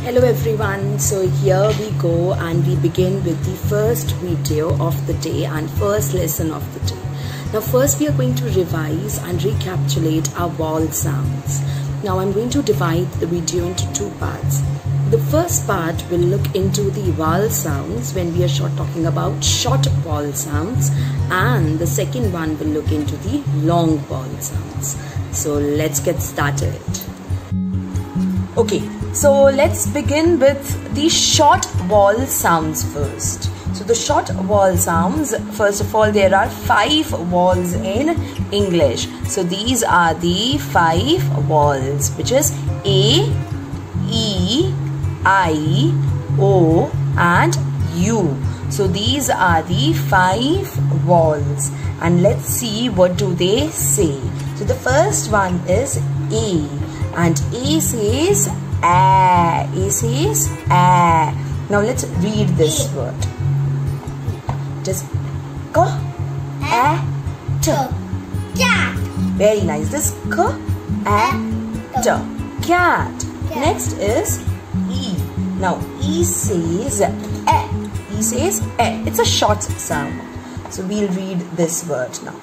Hello everyone, so here we go and we begin with the first video of the day and first lesson of the day. Now first we are going to revise and recapitulate our vowel sounds. Now I'm going to divide the video into two parts. The first part will look into the vowel sounds when we are talking about short vowel sounds, and the second one will look into the long vowel sounds. So let's get started. Okay, so let's begin with the short vowel sounds first. So the short vowel sounds, first of all, there are 5 vowels in English. So these are the 5 vowels, which is A, E, I, O and U. So these are the 5 vowels, and let's see what do they say. So the first one is A, and A says A. A says A. Now let's read this word. Just K, A, T. Cat. Very nice. This K, A, T. Cat. Next is E. Now E says E. E says E. It's a short sound. So we'll read this word now.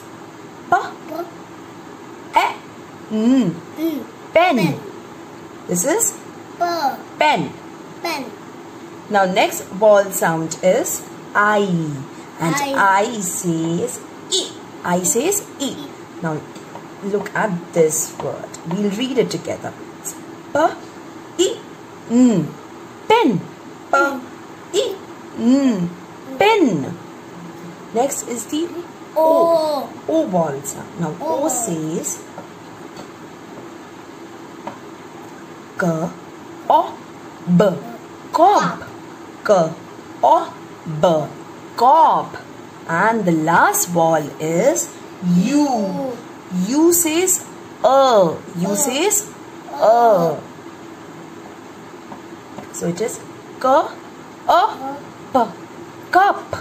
Pen. This is pen. Pen. Now next vowel sound is I, and I says E. I says E. Now look at this word. We'll read it together. It's P-E-N. Pen. P-E-N. Pen. Next is the O. O vowel sound. Now O says K-O-B. Cob. K-O-B. Cob. And the last vowel is U. U says U says So it is K-O-P. Cup.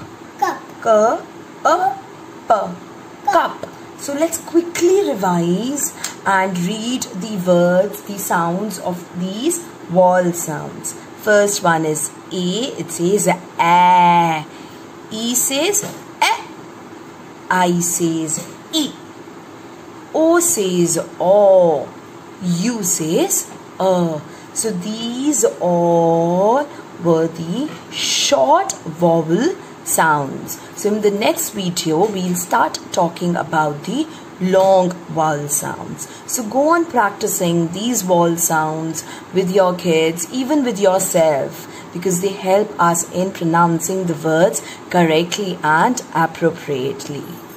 K-O-P. Cup. So let's quickly revise and read the words, the sounds of these vowel sounds. First one is A. It says A. E says E. I says E. O says O. U says So these all were the short vowel sounds. So in the next video we'll start talking about the long vowel sounds. So go on practicing these vowel sounds with your kids, even with yourself, because they help us in pronouncing the words correctly and appropriately.